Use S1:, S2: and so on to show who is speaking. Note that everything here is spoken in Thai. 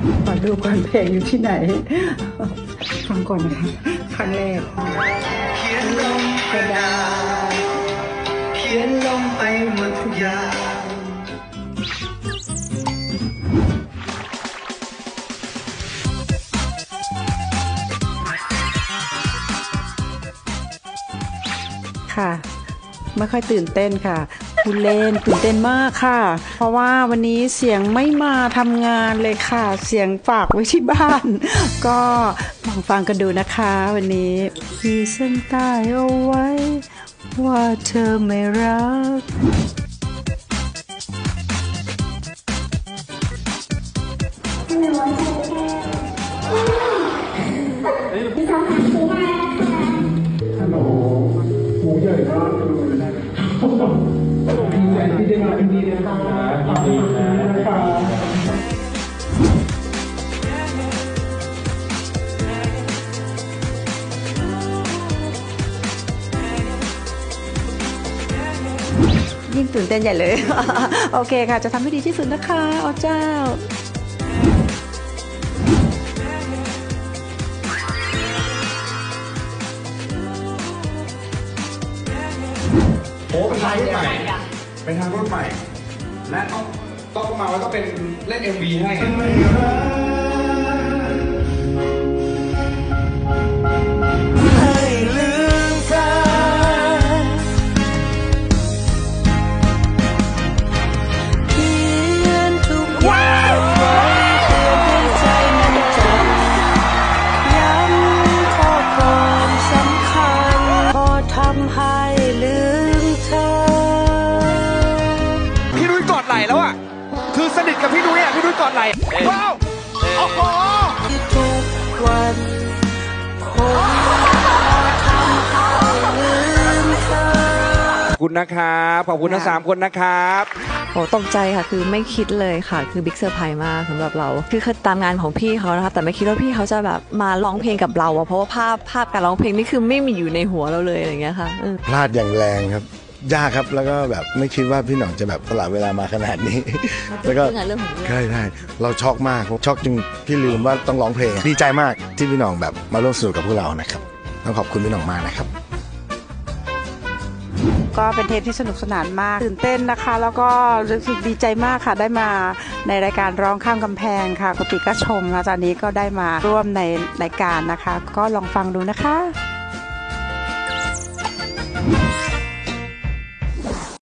S1: ขอดูก่อนเพลงอยู่ที่ไหนฟังก่อนนะคะครั้งแรกเขียนลงกระดาษเขียนลงไปหมดทุกอย่างค่ะไม่ค่อยตื่นเต้นค่ะพูดเล่นตื่นเต้นมากค่ะเพราะว่าวันนี้เสียงไม่มาทำงานเลยค่ะเสียงฝากไว้ที่บ้านก็ลองฟังกันดูนะคะวันนี้ขีดเส้นใต้เอาไว้ว่าเธอไม่รัก
S2: ฮัลโหลหูใหญ่มากเลยดีใจที่ได้มาเป็นดีนะคะดีนะคะ
S1: ยิ่งตื่นเต้นใหญ่เลย โอเคค่ะจะทำให้ดีที่สุดนะคะอ๋อเจ้า
S2: โอ้เป็นทางรุ่นใหม่เป็นทางรุ่นใหม่และต้องมาว่าต้องเป็นเล่น MV ให้ลืมเธอ
S1: เขียนทุกอย่างไว้เพื่อให้ใจมันจดย้ำข้อความสำคัญพอทำให้ลืมเธอ
S2: พี่นุ้ยกอดไหล่แล้วอ่ะคือสนิทกับพี่นุ้ยอ่ะพี่นุ้ยกอดไหล่ว้าวโอ้โห
S1: ทุกวันคงทำให้ลืมเธอ
S2: ขอบคุณนะครับขอบคุณทั้ง3 คนนะครับ
S3: โอ้ตกใจค่ะคือไม่คิดเลยค่ะคือบิ๊กเซอร์ไพรส์มากสำหรับเราคือตามงานของพี่เขานะคะแต่ไม่คิดว่าพี่เขาจะแบบมาร้องเพลงกับเราเพราะว่าภาพการร้องเพลงนี่คือไม่มีอยู่ในหัวเราเลยอะไรอย่างเงี้ยค่ะ
S4: พลาดอย่างแรงครับยากครับแล้วก็แบบไม่คิดว่าพี่หน่องจะแบบสละเวลามาขนาดนี้แล้วก็ใช่เราช็อกมากช็อกจนพี่ลืมว่าต้องร้องเพลงดีใจมากที่พี่หน่องแบบมาร่วมสนุกกับพวกเรานะครับต้องขอบคุณพี่หน่องมากนะครับ
S1: ก็เป็นเทปที่สนุกสนานมากตื่นเต้นนะคะแล้วก็รู้สึกดีใจมากค่ะได้มาในรายการร้องข้ามกำแพงค่ะปกติก็ชมนะตอนนี้ก็ได้มาร่วมในรายการนะคะก็ลองฟังดูนะคะ